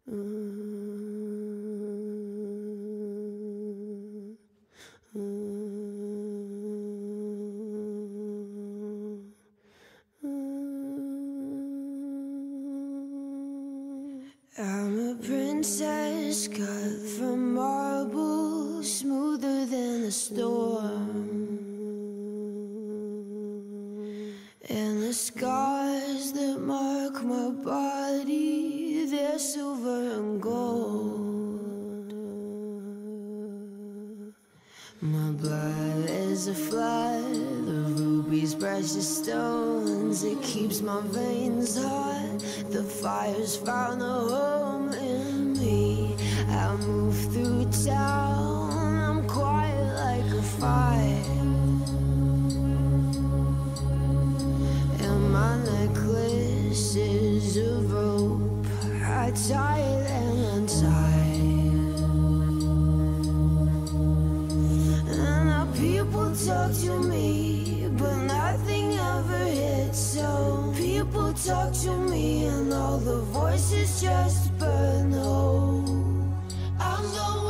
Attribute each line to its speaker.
Speaker 1: I'm a princess cut from marble, smoother than the storm. And the scars that mark my body, they're silver and gold. My blood is a flood, the rubies, precious stones. It keeps my veins hot, the fire's found a home in me. I move through town, I'm quiet like a fire. And my necklace is a rope, I tie it and untie. And now people talk to me, but nothing ever hits. So people talk to me and all the voices just burn. Oh, I'm the